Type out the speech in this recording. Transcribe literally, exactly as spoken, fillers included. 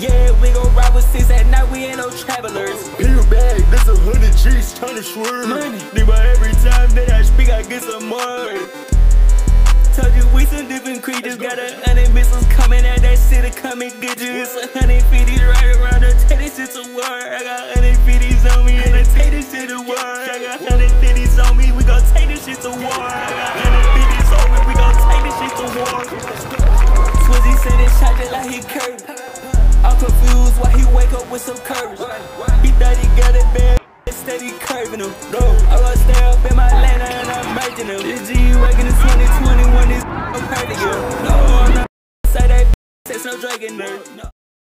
Yeah, we gon' ride with six at night, we ain't no travelers. Peel bag, this a hundred G's, trying to swerve. Money. Nigga, every time that I speak, I get some more. Told you we some different creatures. Got a hundred missiles coming at that shit to come and get you. It's a hundred fifties right around her. Take this shit to war. I got hundred fifties on me and I take this shit to war. I got hundred fifties on me, we gon' take this shit to war. I got hundred fifties on me, we gon' take this shit to war. Swizzy said this shot just like he curved. I'm confused why he wake up with some courage. He thought he got it bad, steady curving him. No, I gon' stay up in my lane and I'm merging him. This G waking in twenty twenty-one, this I'm hurting you. No, I'm not say that, that's no dragon nerd. No.